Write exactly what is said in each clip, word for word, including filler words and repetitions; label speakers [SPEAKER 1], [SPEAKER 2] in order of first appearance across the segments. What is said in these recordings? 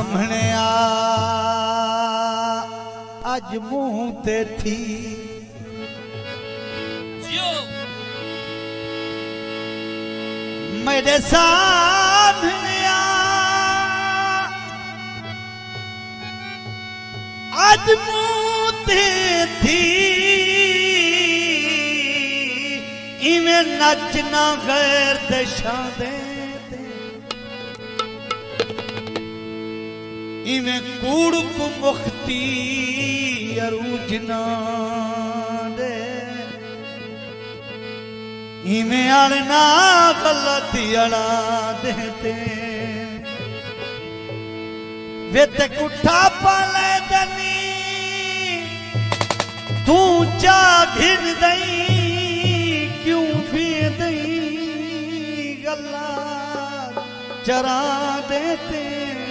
[SPEAKER 1] सामने आ आज मुंह ते थी मेरे सामने आ आज मुंह ते थी इवें नचना गैर दशा दे इवें कूड़ को मुख्ती अरूजना दे इवें अड़ना गलती अड़ा देते वे ते कुठा पाले दनी तू चा घिन दई क्यों भी दई गल्ला चरा देते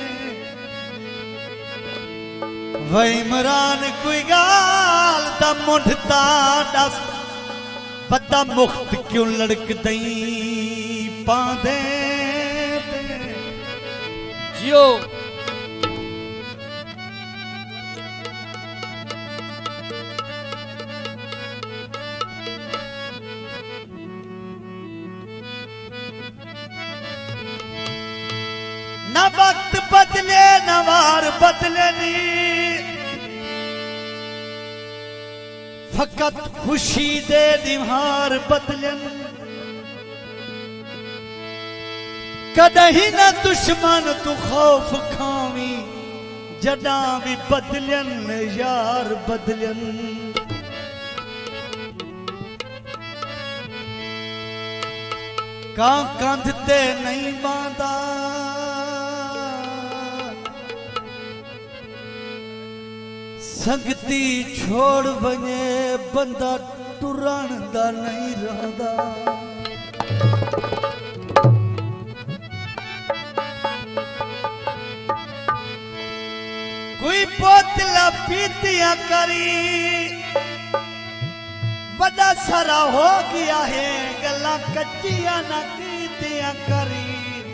[SPEAKER 1] वे इमरान कोई गाल दा मुठता दस पता मुख्त क्यों लड़क दई पादे जियो न वक्त बदले न वार बदले नी फकत खुशी दे दीवार बदलन कदही न दुश्मन तू खौफ खावी जदा भी बदलन यार बदलन का कंधते नहीं बांधा संगती छोड़ बने बंदा टुरण दा नहीं रहदा कोई बोतला पीतिया करी बड़ा सारा हो गया है गला कच्चिया ना कीतिया करी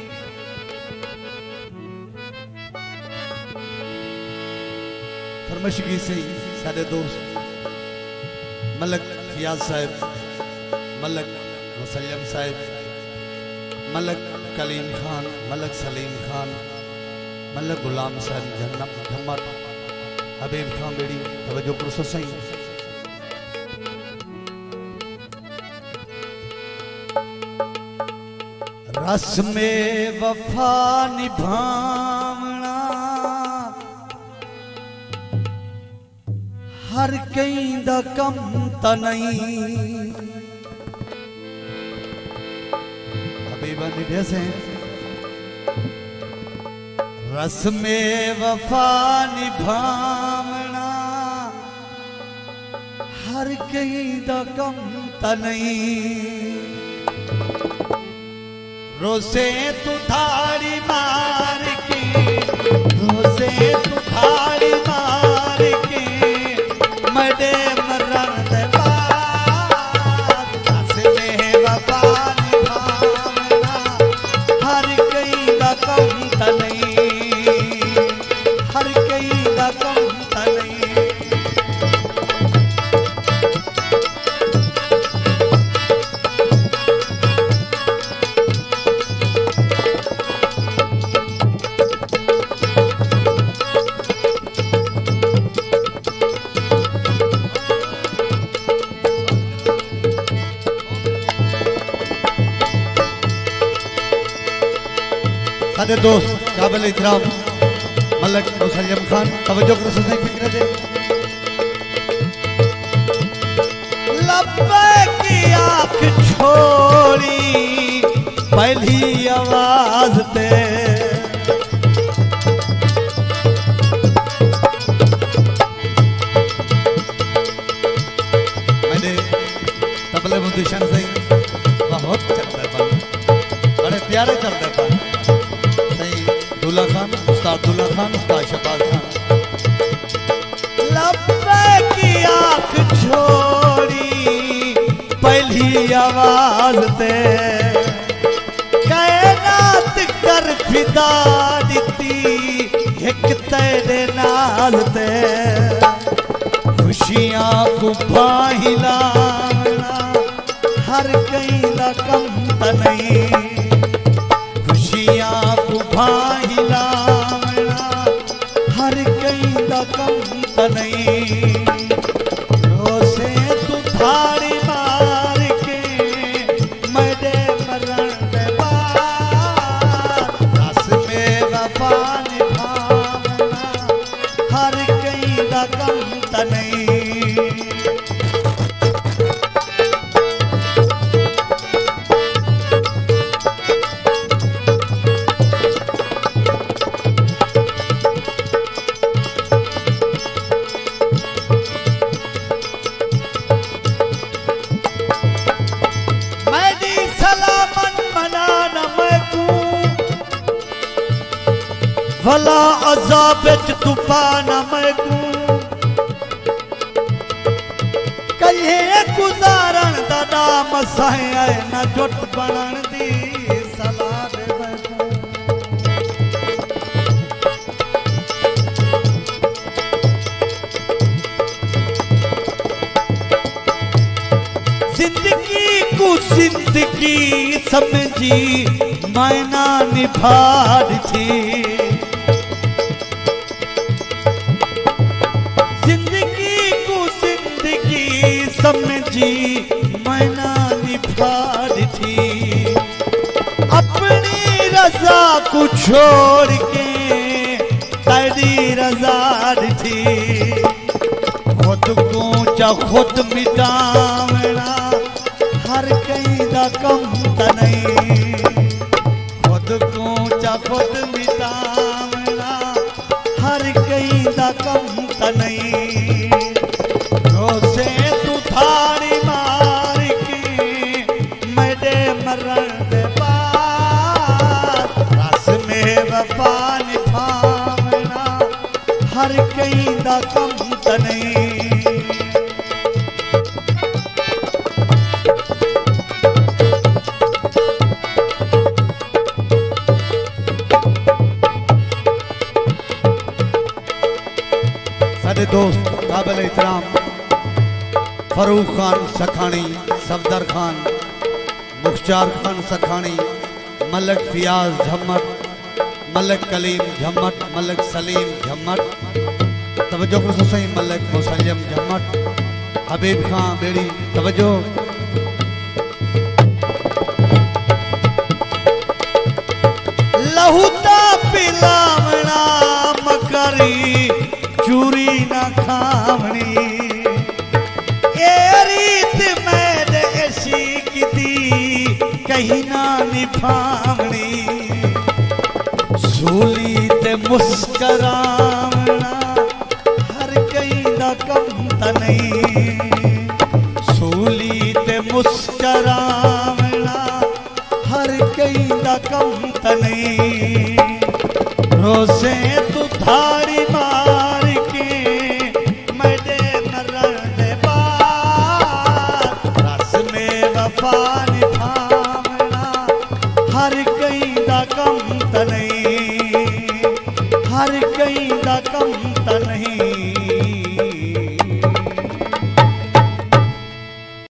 [SPEAKER 1] फरमाइशी से सारे दोस्त मलक फियाज साहब मलक मुसल्लम साहब मलक कलीम खान मलक सलीम खान मलक गुलाम साहब जन्नत मोहम्मद हबीब खान बेड़ी तवज्जो करो सही रस में वफा निभावना हर कई दा कम ता नहीं हबीबा निभे से रस में वफा निभावना हर कई दा कम ता नहीं रोसे तू थाड़ी मार के रोसे तू थाड़ी मार के मडे मरण दे बाद रस में वफा निभावना हर कई दा कम ता नहीं हर कई दा कम ता नहीं सारे दोस्त काबिल इहतराम मलक मुसल्लम खान तवज्जो करो सही फिक्र दे लब्बे की आंख छोड़ी पहली आवाज ते मैंने तबले मुंदिशन से बहुत चलता है बड़े प्यारे चलते हैं दूल्हा खान उस्ताद दूल्हा खान उस्ताद शबाज खान लब्बे की आंख छोड़ी पहली आवाज ते कायनात कर फिदा दी एक तेरे नाल ते खुशियां को पाहिलाना हर कई दा कम त नहीं खुशियां को पाहिलाना हर कई दा कम त नहीं रोसे तू थारी मार के मेरे मरण दे बाद रस में वफा निभावना हर कई दा कम त नहीं भला अजाब तू पाना मैं को कहे गुजारण दा नाम साए आए ना जुट बनण दी सलाह दे बैठो जिंदगी को जिंदगी समझी मैना निभार थी समझी मैना निभार थी अपनी रजा को छोड़ के तेरी रजा थी खुद को चा खुद मिटावना हर कई दा कम त नहीं खुद को चा खुद मिटावना हर कई दा कम त नहीं रोसे थारी मार के मेरे मरण दे बाद रस में वफा निभावना हर कई दा कम त नहीं सारे दोस्त काबिल एहतराम फरूक खान सखानी सफदर खान मुख्तार खान सखानी मलक फियाज झम्मट मलक कलीम झम्मट मलक सलीम झम्मट तवज्जो करो सही मलक मुसल्लम झम्मट हबीब खान बेड़ी तवज्जो लहूता पिलावना मकरी चूरी ना खावनी कहीं ना निभावनी सूली ते मुस्करावना हर कई दा कम त नहीं सूली ते मुस्करावना हर कई दा कम त नहीं रोसे तू थारी मार के मेरे मरण दे बाद रस में वफा हर कई दा कम त नहीं हर कई दा कम